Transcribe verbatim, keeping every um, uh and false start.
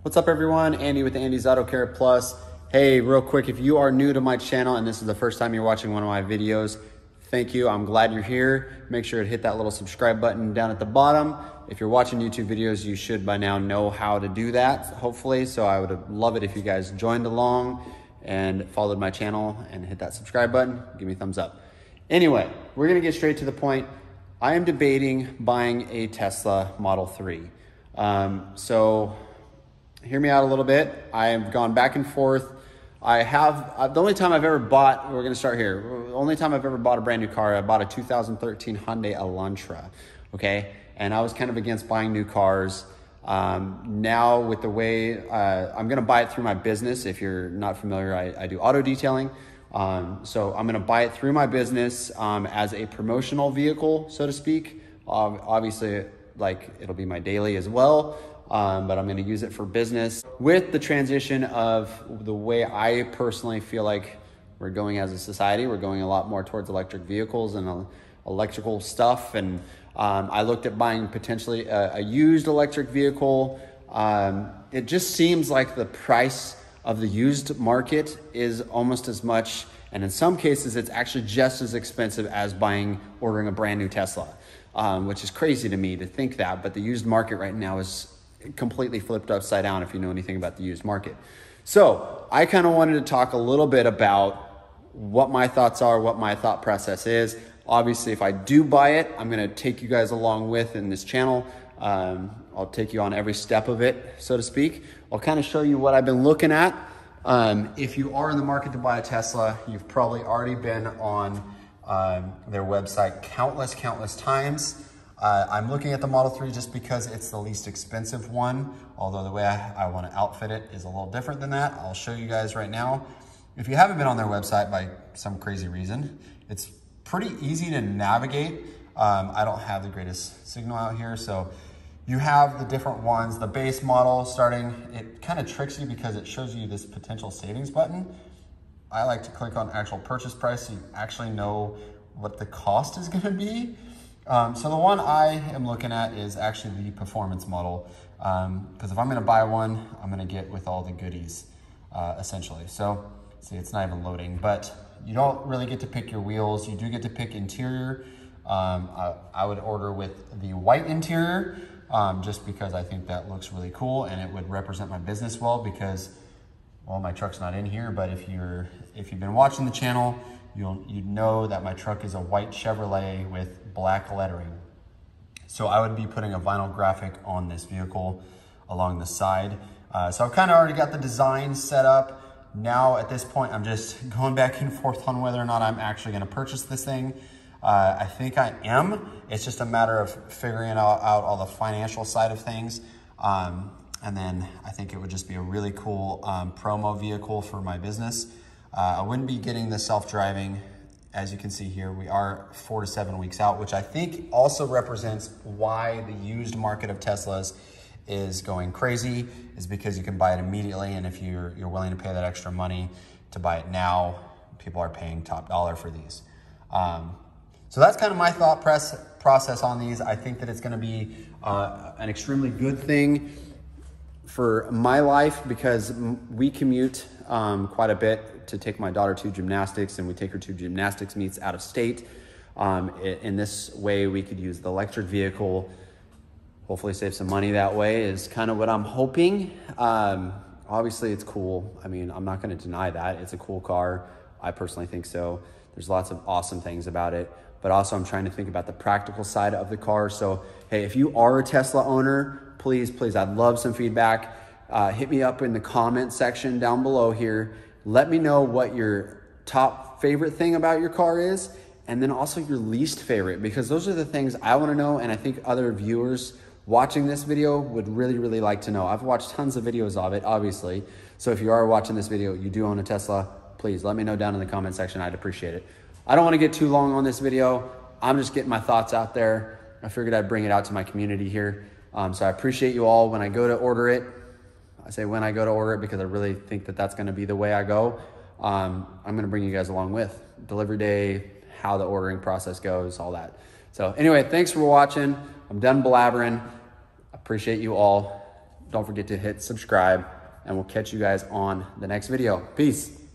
What's up everyone? Andy with Andy's Auto Care Plus. Hey, real quick, if you are new to my channel and this is the first time you're watching one of my videos, thank you. I'm glad you're here. Make sure to hit that little subscribe button down at the bottom. If you're watching YouTube videos, you should by now know how to do that, hopefully. So I would love it if you guys joined along and followed my channel and hit that subscribe button. Give me a thumbs up. Anyway, we're gonna get straight to the point. I am debating buying a Tesla Model three. Um, so hear me out a little bit. I've gone back and forth. I have, uh, the only time I've ever bought, we're gonna start here. The only time I've ever bought a brand new car, I bought a two thousand thirteen Hyundai Elantra, okay? And I was kind of against buying new cars. Um, now with the way, uh, I'm gonna buy it through my business. If you're not familiar, I, I do auto detailing. Um, so I'm gonna buy it through my business um, as a promotional vehicle, so to speak. Uh, obviously, like it'll be my daily as well. Um, but I'm gonna use it for business. With the transition of the way I personally feel like we're going as a society, we're going a lot more towards electric vehicles and uh, electrical stuff. And um, I looked at buying potentially a, a used electric vehicle. Um, it just seems like the price of the used market is almost as much, and in some cases, it's actually just as expensive as buying, ordering a brand new Tesla, um, which is crazy to me to think that, but the used market right now is completely flipped upside down if you know anything about the used market. So I kind of wanted to talk a little bit about what my thoughts are, what my thought process is. Obviously, if I do buy it, I'm going to take you guys along with in this channel. Um, I'll take you on every step of it, so to speak. I'll kind of show you what I've been looking at. Um, if you are in the market to buy a Tesla, you've probably already been on um, their website countless, countless times. Uh, I'm looking at the Model three just because it's the least expensive one, although the way I, I want to outfit it is a little different than that. I'll show you guys right now. If you haven't been on their website by some crazy reason, it's pretty easy to navigate. Um, I don't have the greatest signal out here, so you have the different ones. The base model starting, it kind of tricks you because it shows you this potential savings button. I like to click on actual purchase price so you actually know what the cost is going to be. Um, so the one I am looking at is actually the performance model, because um, if I'm going to buy one, I'm going to get with all the goodies, uh, essentially. So see, it's not even loading, but you don't really get to pick your wheels. You do get to pick interior. Um, I, I would order with the white interior, um, just because I think that looks really cool and it would represent my business well, because, well, my truck's not in here, but if you're, if you've been watching the channel, you'll, you'd know that my truck is a white Chevrolet with black lettering. So I would be putting a vinyl graphic on this vehicle along the side. Uh, so I've kind of already got the design set up. Now at this point, I'm just going back and forth on whether or not I'm actually gonna purchase this thing. Uh, I think I am. It's just a matter of figuring out, out all the financial side of things. Um, and then I think it would just be a really cool um, promo vehicle for my business. Uh, I wouldn't be getting the self-driving. As you can see here, we are four to seven weeks out, which I think also represents why the used market of Teslas is going crazy, is because you can buy it immediately. And if you're, you're willing to pay that extra money to buy it now, people are paying top dollar for these. Um, so that's kind of my thought press, process on these. I think that it's gonna be uh, an extremely good thing for my life, because we commute um, quite a bit to take my daughter to gymnastics, and we take her to gymnastics meets out of state. Um, in this way, we could use the electric vehicle, hopefully save some money that way, is kind of what I'm hoping. Um, obviously, it's cool. I mean, I'm not going to deny that. It's a cool car. I personally think so. There's lots of awesome things about it, but also I'm trying to think about the practical side of the car. So, hey, if you are a Tesla owner, please, please, I'd love some feedback. Uh, hit me up in the comment section down below here. Let me know what your top favorite thing about your car is, and then also your least favorite, because those are the things I want to know, and I think other viewers watching this video would really, really like to know. I've watched tons of videos of it, obviously. So if you are watching this video, you do own a Tesla, please let me know down in the comment section. I'd appreciate it. I don't want to get too long on this video. I'm just getting my thoughts out there. I figured I'd bring it out to my community here. Um, so I appreciate you all. When I go to order it, I say when I go to order it because I really think that that's going to be the way I go. Um, I'm going to bring you guys along with delivery day, how the ordering process goes, all that. So anyway, thanks for watching. I'm done blabbering. I appreciate you all. Don't forget to hit subscribe, and we'll catch you guys on the next video. Peace.